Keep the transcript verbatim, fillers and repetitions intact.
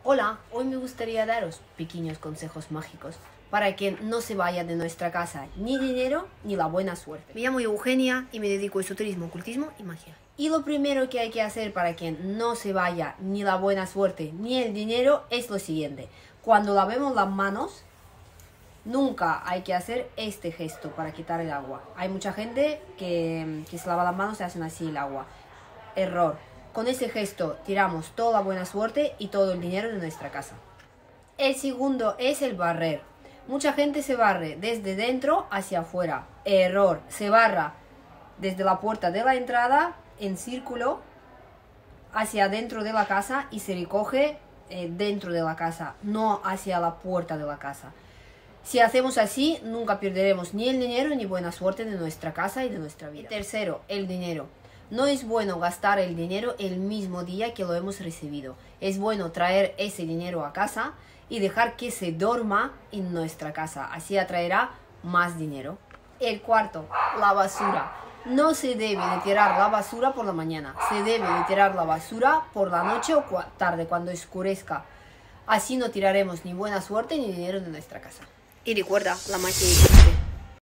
Hola, hoy me gustaría daros pequeños consejos mágicos para que no se vaya de nuestra casa ni dinero ni la buena suerte. Me llamo Eugenia y me dedico a esoterismo, ocultismo y magia. Y lo primero que hay que hacer para que no se vaya ni la buena suerte ni el dinero es lo siguiente. Cuando lavemos las manos, nunca hay que hacer este gesto para quitar el agua. Hay mucha gente que, que se lava las manos y hacen así el agua. Error. Con ese gesto tiramos toda la buena suerte y todo el dinero de nuestra casa. El segundo es el barrer. Mucha gente se barre desde dentro hacia afuera. Error. Se barra desde la puerta de la entrada en círculo hacia dentro de la casa y se recoge eh, dentro de la casa, no hacia la puerta de la casa. Si hacemos así, nunca perderemos ni el dinero ni buena suerte de nuestra casa y de nuestra vida. Tercero, el dinero. No es bueno gastar el dinero el mismo día que lo hemos recibido. Es bueno traer ese dinero a casa y dejar que se duerma en nuestra casa. Así atraerá más dinero. El cuarto, la basura. No se debe de tirar la basura por la mañana. Se debe de tirar la basura por la noche o tarde, cuando oscurezca. Así no tiraremos ni buena suerte ni dinero de nuestra casa. Y recuerda, la magia existe.